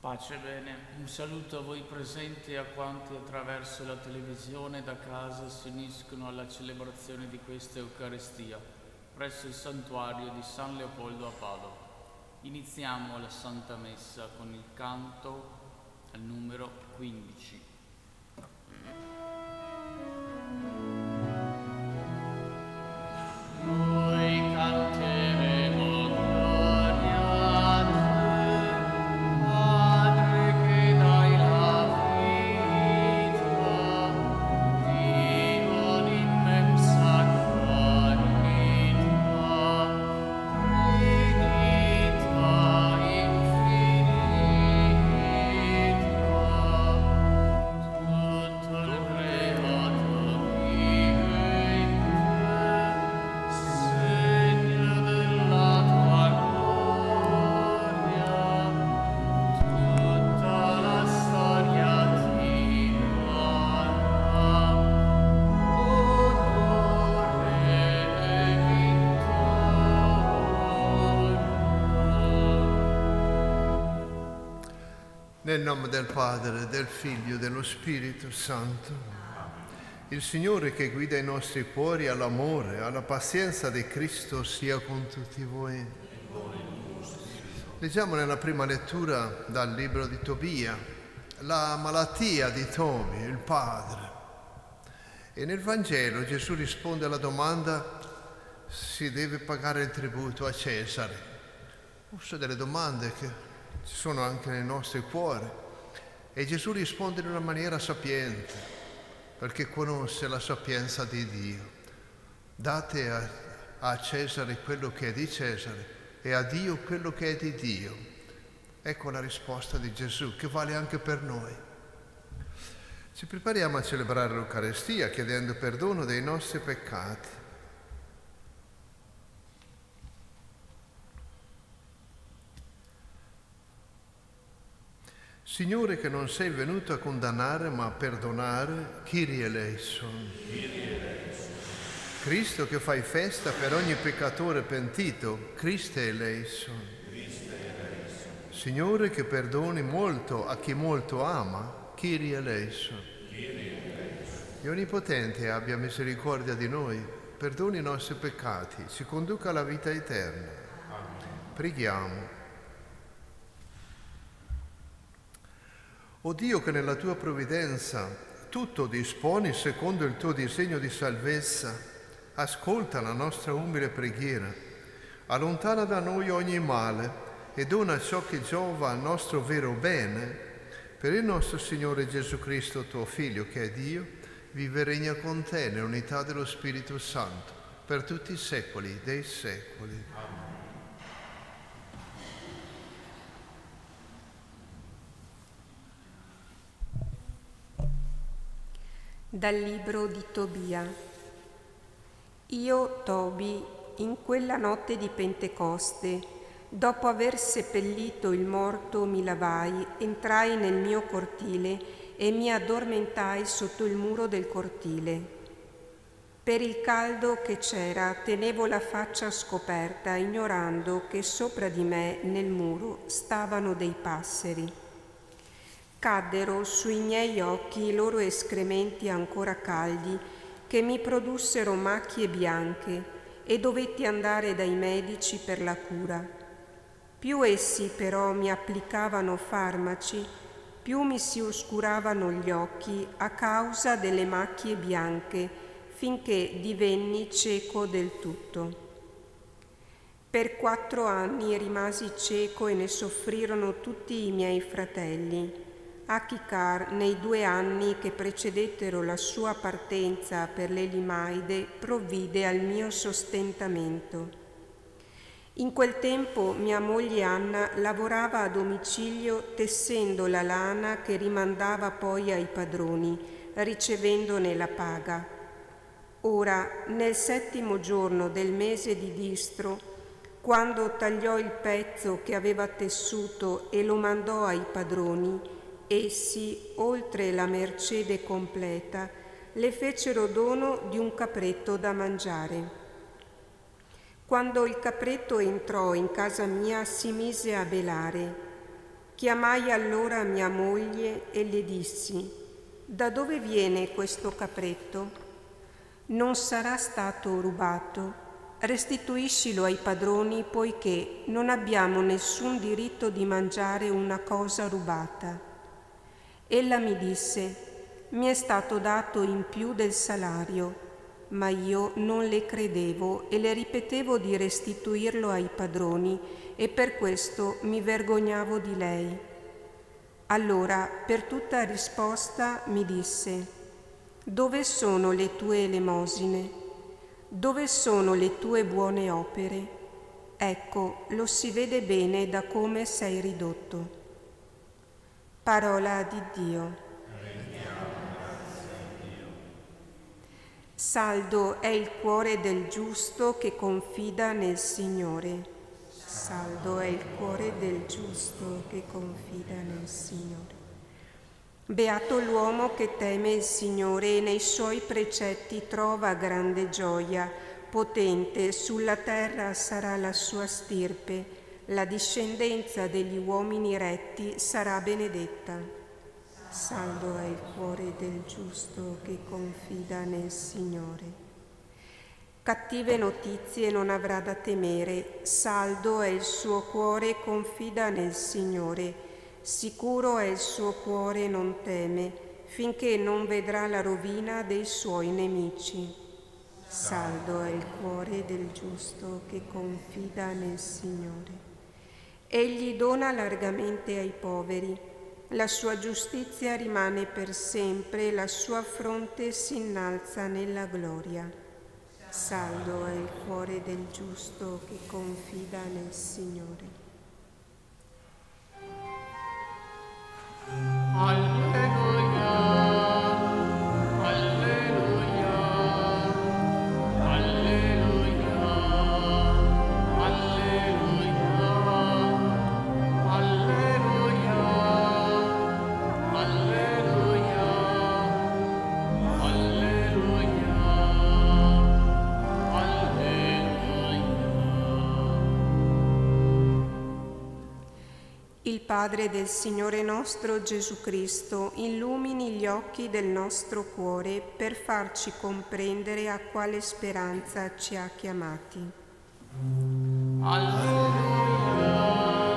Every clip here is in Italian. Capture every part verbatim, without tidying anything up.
Pace e bene, un saluto a voi presenti e a quanti attraverso la televisione da casa si uniscono alla celebrazione di questa Eucaristia presso il santuario di San Leopoldo a Padova. Iniziamo la Santa Messa con il canto al numero quindici. Noi canteremo Nel nome del Padre, del Figlio e dello Spirito Santo. Il Signore che guida i nostri cuori all'amore, alla pazienza di Cristo sia con tutti voi. Leggiamo nella prima lettura dal libro di Tobia, la malattia di Tobi, il padre. E nel Vangelo Gesù risponde alla domanda: si deve pagare il tributo a Cesare? Sono delle domande che ci sono anche nei nostri cuori, e Gesù risponde in una maniera sapiente, perché conosce la sapienza di Dio. Date a, a Cesare quello che è di Cesare e a Dio quello che è di Dio. Ecco la risposta di Gesù, che vale anche per noi. Ci prepariamo a celebrare l'Eucaristia chiedendo perdono dei nostri peccati. Signore, che non sei venuto a condannare ma a perdonare, Kyrie eleison. Cristo, che fai festa per ogni peccatore pentito, Christe eleison. Signore, che perdoni molto a chi molto ama, Kyrie eleison. Dio Onnipotente abbia misericordia di noi, perdoni i nostri peccati, ci conduca alla vita eterna. Preghiamo. O Dio, che nella tua provvidenza tutto disponi secondo il tuo disegno di salvezza, ascolta la nostra umile preghiera, allontana da noi ogni male e dona ciò che giova al nostro vero bene, per il nostro Signore Gesù Cristo, tuo Figlio, che è Dio, vive e regna con te nell'unità dello Spirito Santo, per tutti i secoli dei secoli. Amen. Dal libro di Tobia. Io, Tobi, in quella notte di Pentecoste, dopo aver seppellito il morto, mi lavai, entrai nel mio cortile e mi addormentai sotto il muro del cortile. Per il caldo che c'era, tenevo la faccia scoperta, ignorando che sopra di me, nel muro, stavano dei passeri. Caddero sui miei occhi i loro escrementi ancora caldi, che mi produssero macchie bianche, e dovetti andare dai medici per la cura. Più essi però mi applicavano farmaci, più mi si oscuravano gli occhi a causa delle macchie bianche, finché divenni cieco del tutto. Per quattro anni rimasi cieco e ne soffrirono tutti i miei fratelli. Achicar, nei due anni che precedettero la sua partenza per l'Elimaide, provvide al mio sostentamento. In quel tempo mia moglie Anna lavorava a domicilio tessendo la lana che rimandava poi ai padroni, ricevendone la paga. Ora, nel settimo giorno del mese di Distro, quando tagliò il pezzo che aveva tessuto e lo mandò ai padroni, essi, oltre la mercede completa, le fecero dono di un capretto da mangiare. Quando il capretto entrò in casa mia, si mise a belare. Chiamai allora mia moglie e le dissi: da dove viene questo capretto? Non sarà stato rubato. Restituiscilo ai padroni, poiché non abbiamo nessun diritto di mangiare una cosa rubata. Ella mi disse: mi è stato dato in più del salario, ma io non le credevo e le ripetevo di restituirlo ai padroni, e per questo mi vergognavo di lei. Allora, per tutta risposta, mi disse: dove sono le tue elemosine? Dove sono le tue buone opere? Ecco, lo si vede bene da come sei ridotto. Parola di Dio. Saldo è il cuore del giusto che confida nel Signore. Saldo è il cuore del giusto che confida nel Signore. Beato l'uomo che teme il Signore e nei suoi precetti trova grande gioia. Potente sulla terra sarà la sua stirpe, la discendenza degli uomini retti sarà benedetta. Saldo è il cuore del giusto che confida nel Signore. Cattive notizie non avrà da temere, saldo è il suo cuore, confida nel Signore. Sicuro è il suo cuore, non teme, finché non vedrà la rovina dei suoi nemici. Saldo è il cuore del giusto che confida nel Signore. Egli dona largamente ai poveri, la sua giustizia rimane per sempre, la sua fronte si innalza nella gloria. Saldo è il cuore del giusto che confida nel Signore. Alleluia, alleluia, alleluia, alleluia, alleluia, alleluia, alleluia, Il Padre del Signore nostro Gesù Cristo illumini gli occhi del nostro cuore per farci comprendere a quale speranza ci ha chiamati. Alleluia.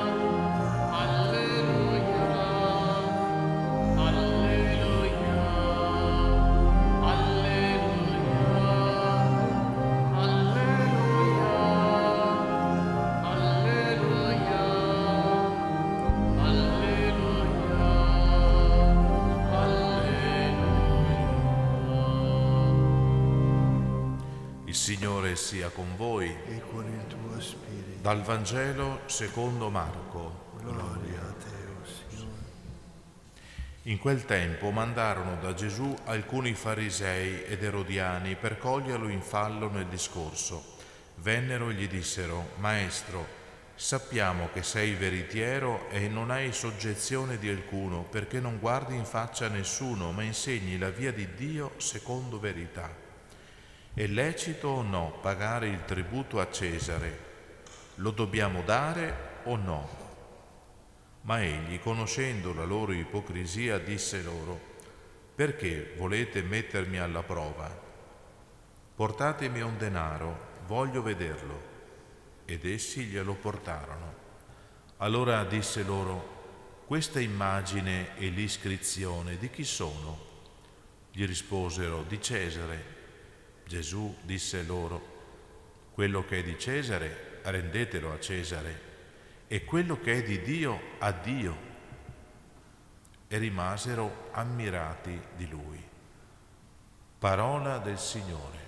Signore sia con voi e con il tuo spirito. Dal Vangelo secondo Marco. Gloria a te, o Signore. In quel tempo mandarono da Gesù alcuni farisei ed erodiani per coglierlo in fallo nel discorso. Vennero e gli dissero: Maestro, sappiamo che sei veritiero e non hai soggezione di alcuno, perché non guardi in faccia a nessuno, ma insegni la via di Dio secondo verità. È lecito o no pagare il tributo a Cesare? Lo dobbiamo dare o no? Ma egli, conoscendo la loro ipocrisia, disse loro: perché volete mettermi alla prova? Portatemi un denaro, voglio vederlo. Ed essi glielo portarono. Allora disse loro: questa immagine e l'iscrizione di chi sono? Gli risposero: di Cesare. Gesù disse loro: quello che è di Cesare rendetelo a Cesare, e quello che è di Dio a Dio. E rimasero ammirati di lui. Parola del Signore.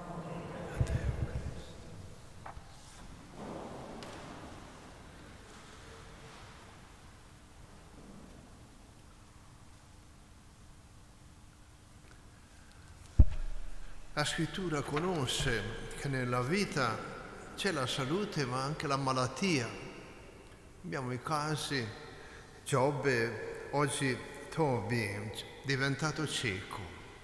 La Scrittura conosce che nella vita c'è la salute ma anche la malattia. Abbiamo i casi, Giobbe, oggi Tobi, diventato cieco,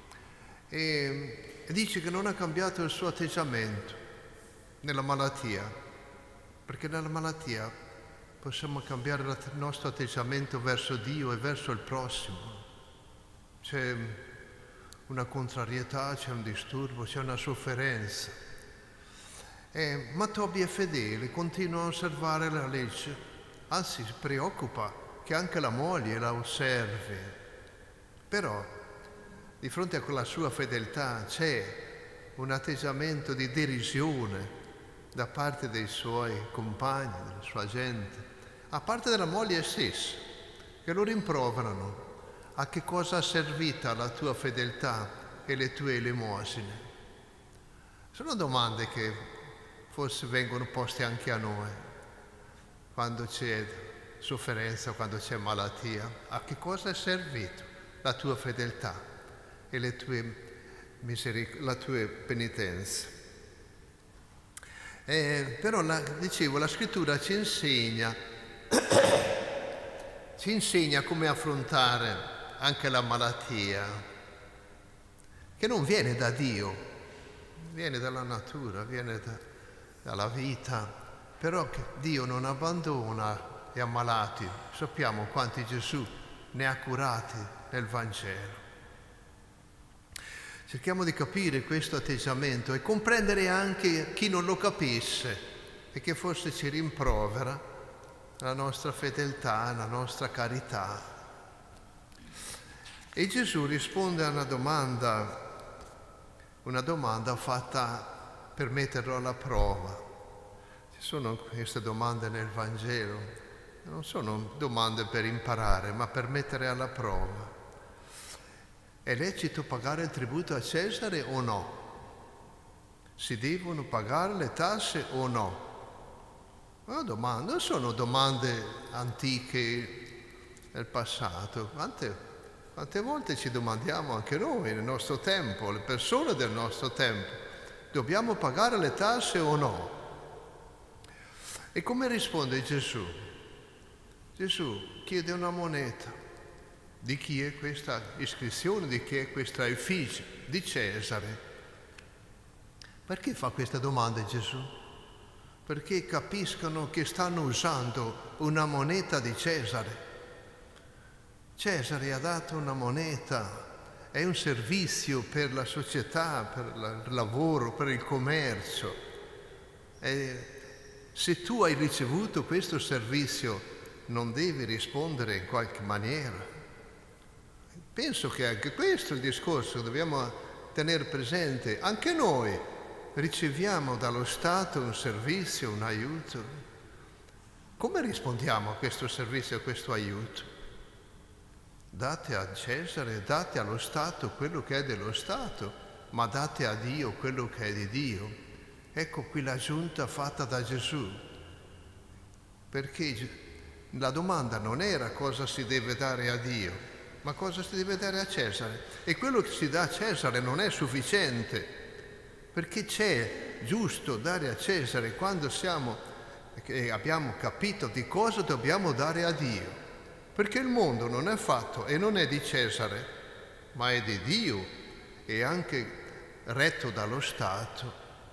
e dice che non ha cambiato il suo atteggiamento nella malattia, perché nella malattia possiamo cambiare il nostro atteggiamento verso Dio e verso il prossimo. C'è una contrarietà, c'è un disturbo, c'è una sofferenza. Eh, ma Tobia è fedele, continua a osservare la legge, anzi si preoccupa che anche la moglie la osservi. Però di fronte a quella sua fedeltà c'è un atteggiamento di derisione da parte dei suoi compagni, della sua gente, a parte della moglie stessa, che lo rimproverano. A che cosa ha servita la tua fedeltà e le tue elemosine? Sono domande che forse vengono poste anche a noi, quando c'è sofferenza, quando c'è malattia. A che cosa è servito la tua fedeltà e le tue, miseric- la tua penitenza? Eh, però, la, dicevo, la Scrittura ci insegna, ci insegna come affrontare anche la malattia, che non viene da Dio, viene dalla natura, viene da, dalla vita, però che Dio non abbandona gli ammalati. Sappiamo quanti Gesù ne ha curati nel Vangelo. Cerchiamo di capire questo atteggiamento e comprendere anche chi non lo capisse e che forse ci rimprovera la nostra fedeltà, la nostra carità. E Gesù risponde a una domanda, una domanda fatta per metterlo alla prova. Ci sono queste domande nel Vangelo, non sono domande per imparare, ma per mettere alla prova. È lecito pagare il tributo a Cesare o no? Si devono pagare le tasse o no? Una domanda, non sono domande antiche del passato. Quante, quante volte ci domandiamo anche noi nel nostro tempo, le persone del nostro tempo, dobbiamo pagare le tasse o no? E come risponde Gesù? Gesù chiede una moneta. Di chi è questa iscrizione? Di chi è questa effigie? Di Cesare. Perché fa questa domanda Gesù? Perché capiscono che stanno usando una moneta di Cesare. Cesare ha dato una moneta, è un servizio per la società, per il lavoro, per il commercio. E se tu hai ricevuto questo servizio, non devi rispondere in qualche maniera. Penso che anche questo è il discorso che dobbiamo tenere presente. Anche noi riceviamo dallo Stato un servizio, un aiuto. Come rispondiamo a questo servizio, a questo aiuto? Date a Cesare, date allo Stato quello che è dello Stato, ma date a Dio quello che è di Dio. Ecco qui l'aggiunta fatta da Gesù. Perché la domanda non era cosa si deve dare a Dio, ma cosa si deve dare a Cesare? E quello che si dà a Cesare non è sufficiente, perché c'è giusto dare a Cesare quando siamo e abbiamo capito di cosa dobbiamo dare a Dio. Perché il mondo non è fatto e non è di Cesare, ma è di Dio e anche retto dallo Stato.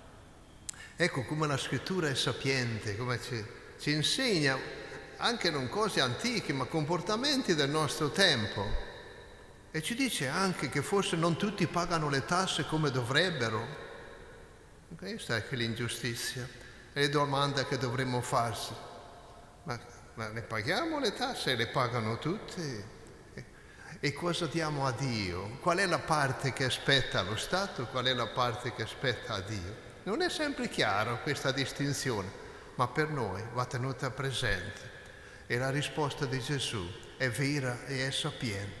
Ecco come la Scrittura è sapiente, come ci, ci insegna anche non cose antiche, ma comportamenti del nostro tempo. E ci dice anche che forse non tutti pagano le tasse come dovrebbero. Questa è l'ingiustizia. È la domanda che dovremmo farsi. Ma, ma le paghiamo le tasse? Le pagano tutti? E, e cosa diamo a Dio? Qual è la parte che spetta allo Stato? Qual è la parte che spetta a Dio? Non è sempre chiaro questa distinzione, ma per noi va tenuta presente. E la risposta di Gesù è vera e è sapiente.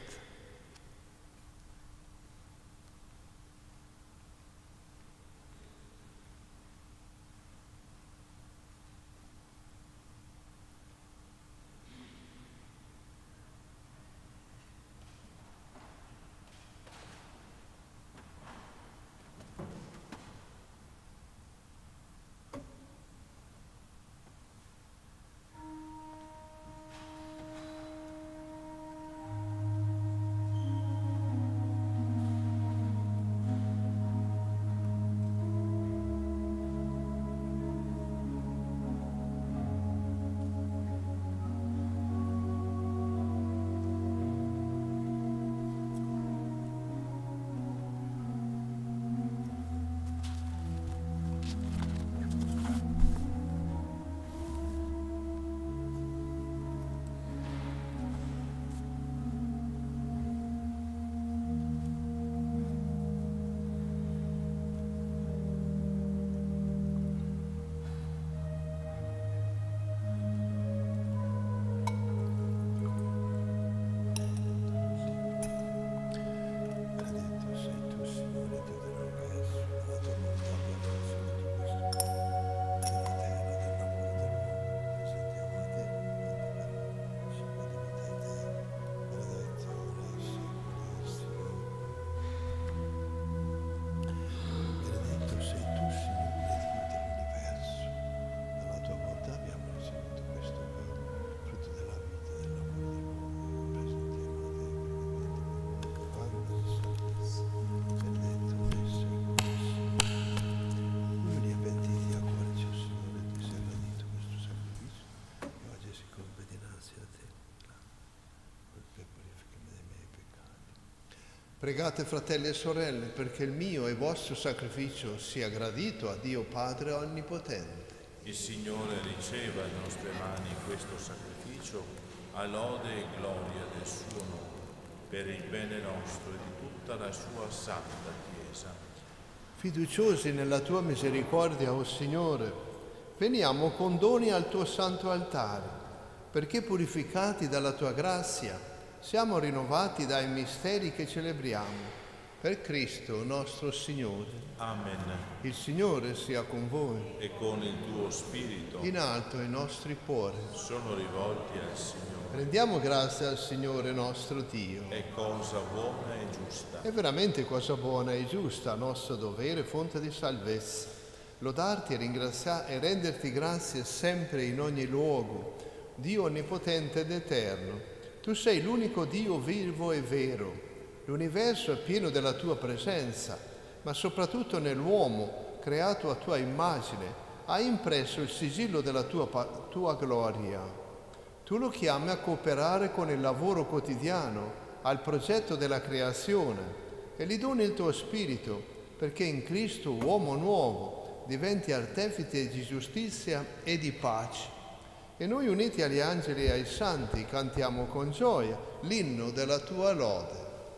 Pregate, fratelli e sorelle, perché il mio e vostro sacrificio sia gradito a Dio Padre Onnipotente. Il Signore riceva dalle nostre mani questo sacrificio a lode e gloria del suo nome, per il bene nostro e di tutta la sua santa Chiesa. Fiduciosi nella tua misericordia, o Signore, veniamo con doni al tuo santo altare, perché purificati dalla tua grazia siamo rinnovati dai misteri che celebriamo. Per Cristo nostro Signore. Amen. Il Signore sia con voi. E con il tuo spirito. In alto i nostri cuori sono rivolti al Signore. Rendiamo grazie al Signore nostro Dio. È cosa buona e giusta. È veramente cosa buona e giusta, nostro dovere, fonte di salvezza. Lodarti e ringraziare e renderti grazie sempre in ogni luogo, Dio onnipotente ed eterno. Tu sei l'unico Dio vivo e vero. L'universo è pieno della tua presenza, ma soprattutto nell'uomo, creato a tua immagine, hai impresso il sigillo della tua, tua gloria. Tu lo chiami a cooperare con il lavoro quotidiano, al progetto della creazione, e gli doni il tuo spirito, perché in Cristo, uomo nuovo, diventi artefice di giustizia e di pace. E noi, uniti agli angeli e ai santi, cantiamo con gioia l'inno della tua lode.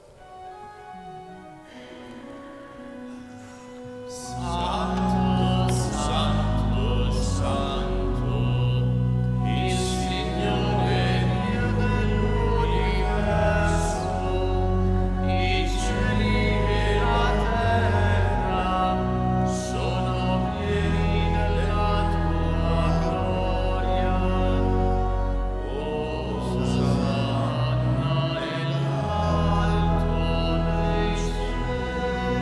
Santo, Santo, Santo, il Signore dell'universo, i cieli e la terra sono pieni della tua gloria. Osanna nell'alto dei cieli.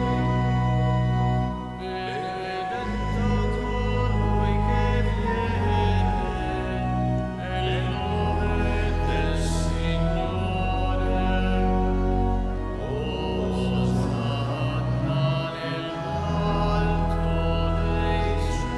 Benedetto colui che viene nel nome del Signore. Osanna nell'alto dei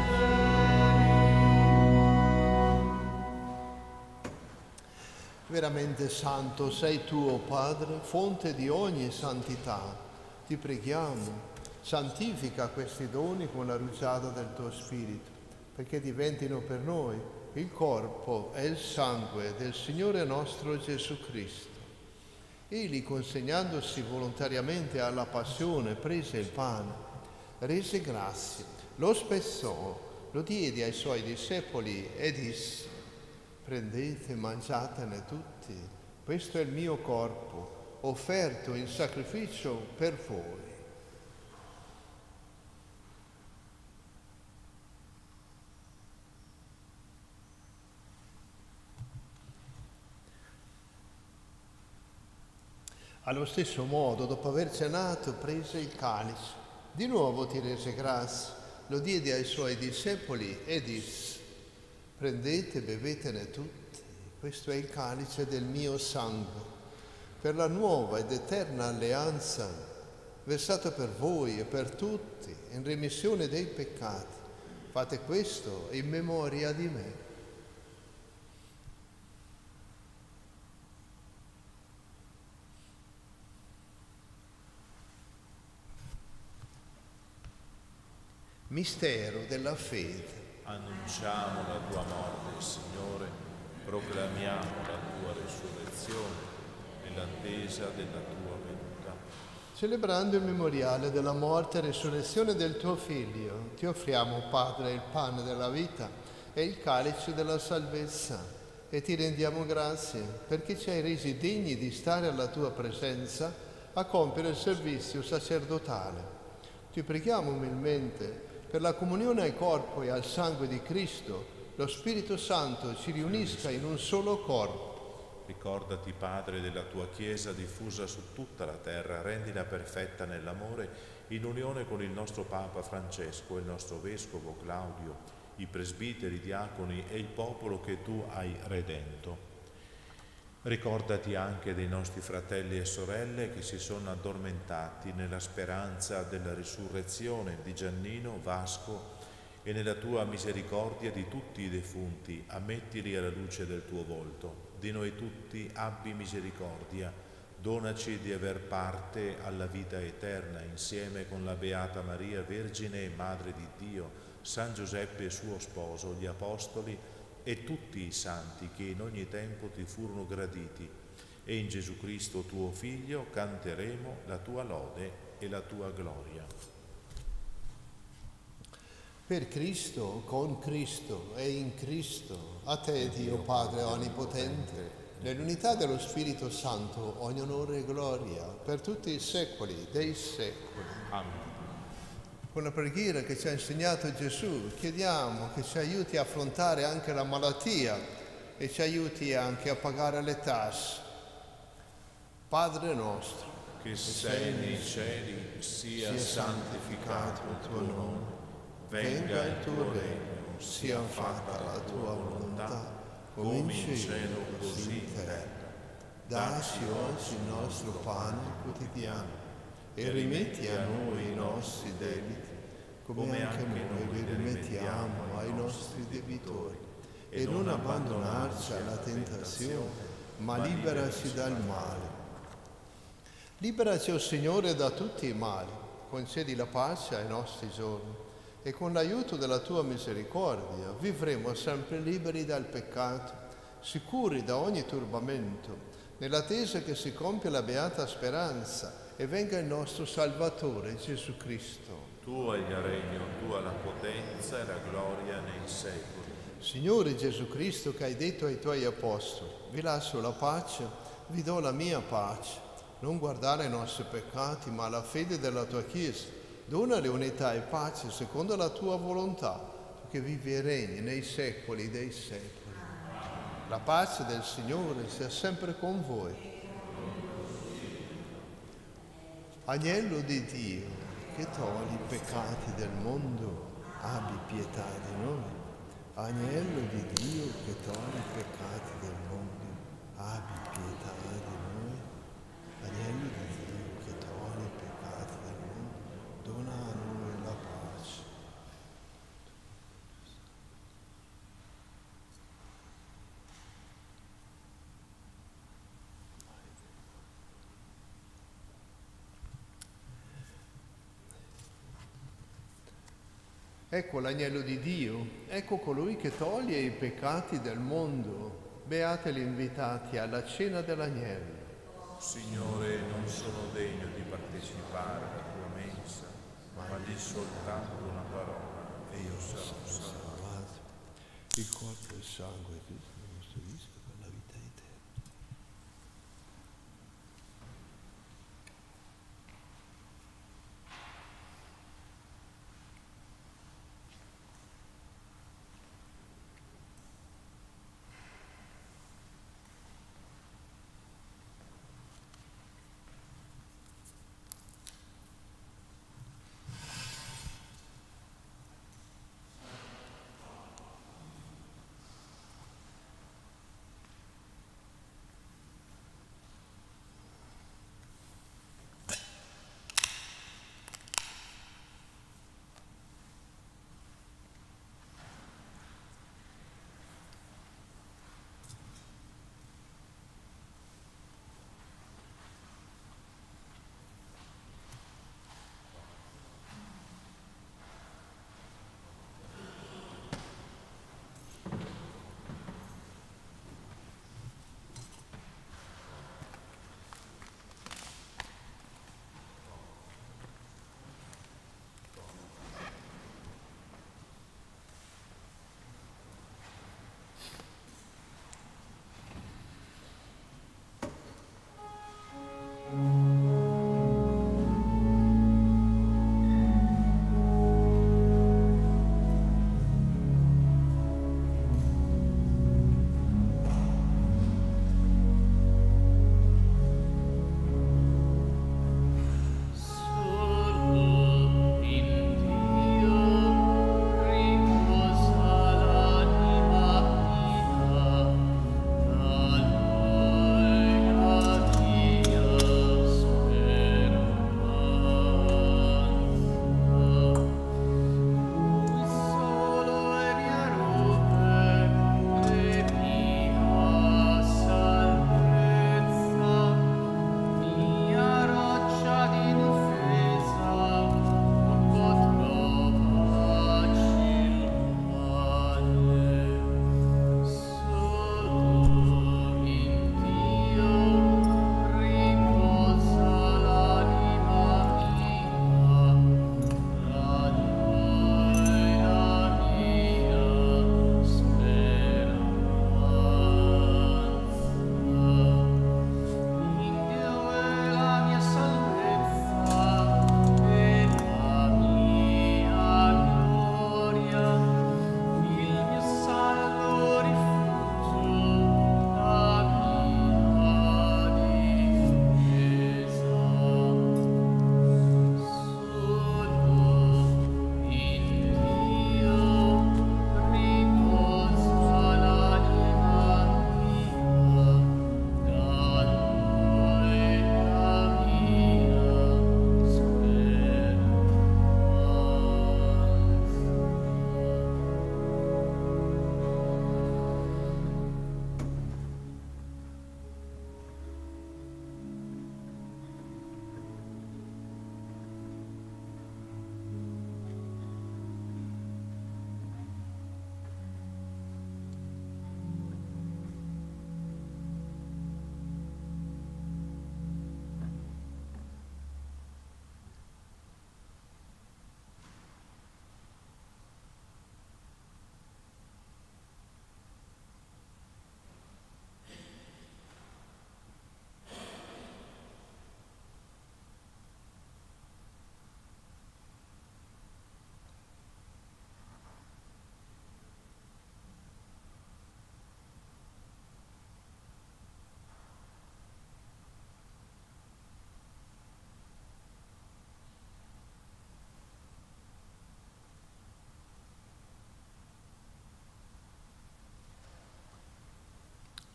cieli. Veramente santo sei tu, o Padre, fonte di ogni santità. Ti preghiamo, santifica questi doni con la rugiada del tuo Spirito, perché diventino per noi il corpo e il sangue del Signore nostro Gesù Cristo. Egli, consegnandosi volontariamente alla passione, prese il pane, rese grazie, lo spezzò, lo diede ai suoi discepoli e disse: prendete e mangiatene tutti, questo è il mio corpo, offerto in sacrificio per voi. Allo stesso modo, dopo aver cenato, prese il calice, di nuovo ti rese grazie, lo diede ai suoi discepoli e disse: prendete e bevetene tutti, questo è il calice del mio sangue, per la nuova ed eterna alleanza, versato per voi e per tutti in remissione dei peccati. Fate questo in memoria di me. Mistero della fede. Annunciamo la tua morte, Signore, proclamiamo la tua risurrezione nell'attesa della tua venuta. Celebrando il memoriale della morte e risurrezione del tuo Figlio, ti offriamo, Padre, il pane della vita e il calice della salvezza, e ti rendiamo grazie perché ci hai resi degni di stare alla tua presenza a compiere il servizio sacerdotale. Ti preghiamo umilmente per la comunione al corpo e al sangue di Cristo, lo Spirito Santo ci riunisca in un solo corpo. Ricordati, Padre, della tua Chiesa diffusa su tutta la terra, rendila perfetta nell'amore, in unione con il nostro Papa Francesco, il nostro Vescovo Claudio, i presbiteri, i diaconi e il popolo che tu hai redento. Ricordati anche dei nostri fratelli e sorelle che si sono addormentati nella speranza della risurrezione, di Giannino, Vasco, e nella tua misericordia di tutti i defunti, ammettili alla luce del tuo volto. Di noi tutti abbi misericordia. Donaci di aver parte alla vita eterna insieme con la Beata Maria, Vergine e Madre di Dio, San Giuseppe suo sposo, gli Apostoli e tutti i santi che in ogni tempo ti furono graditi. E in Gesù Cristo tuo Figlio canteremo la tua lode e la tua gloria. Per Cristo, con Cristo e in Cristo, a te Dio Padre Onnipotente, nell'unità dello Spirito Santo, ogni onore e gloria per tutti i secoli dei secoli. Amen. Con la preghiera che ci ha insegnato Gesù, chiediamo che ci aiuti a affrontare anche la malattia e ci aiuti anche a pagare le tasse. Padre nostro, che sei nei cieli, sia, sia santificato il tuo nome, venga il tuo regno, sia fatta la tua volontà, come in cielo così in terra. Dacci oggi il nostro pane quotidiano e rimetti a noi i nostri debiti, come anche noi li rimettiamo ai nostri debitori. E non abbandonarci alla tentazione, ma liberaci dal male. Liberaci, o Signore, da tutti i mali, concedi la pace ai nostri giorni e con l'aiuto della tua misericordia vivremo sempre liberi dal peccato, sicuri da ogni turbamento, nell'attesa che si compia la beata speranza e venga il nostro Salvatore Gesù Cristo. Tuo è il regno, tua la potenza e la gloria nei secoli. Signore Gesù Cristo, che hai detto ai tuoi apostoli, vi lascio la pace, vi do la mia pace. Non guardare ai nostri peccati, ma alla fede della tua Chiesa. Donale unità e pace secondo la tua volontà, che vivi e regni nei secoli dei secoli. La pace del Signore sia sempre con voi. Agnello di Dio, che togli i peccati del mondo, abbi pietà di noi. Agnello di Dio, che togli i peccati del mondo, abbi pietà di noi. Agnello di Dio, che togli i peccati del mondo, dona a noi la pace. Ecco l'agnello di Dio, ecco colui che toglie i peccati del mondo. Beati gli invitati alla cena dell'agnello. Signore, non sono degno di partecipare alla tua mensa, ma di soltanto una parola e io sarò salvato. Il corpo e il sangue di Cristo, il nostro rischio per la vita eterna.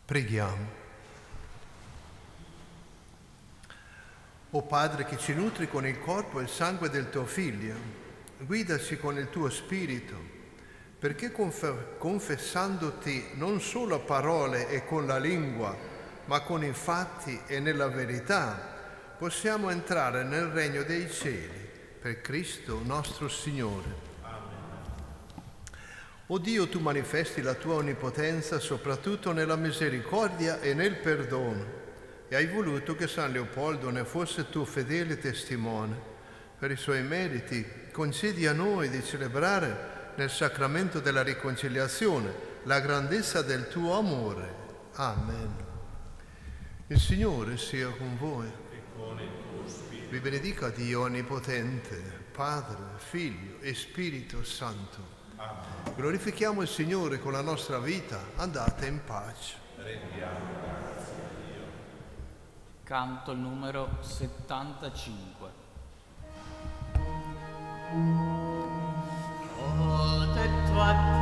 Preghiamo. O Padre che ci nutri con il corpo e il sangue del tuo Figlio, guidaci con il tuo Spirito, perché conf- confessandoti non solo a parole e con la lingua, ma con i fatti e nella verità, possiamo entrare nel regno dei cieli, per Cristo nostro Signore. O Dio, tu manifesti la tua onnipotenza soprattutto nella misericordia e nel perdono, e hai voluto che San Leopoldo ne fosse tuo fedele testimone. Per i suoi meriti concedi a noi di celebrare nel sacramento della riconciliazione la grandezza del tuo amore. Amen. Il Signore sia con voi. E con il tuo spirito. Vi benedica Dio Onnipotente, Padre, Figlio e Spirito Santo. Amen. Glorifichiamo il Signore con la nostra vita, andate in pace. Rendiamo grazie a Dio. Canto numero settantacinque. Ho detto a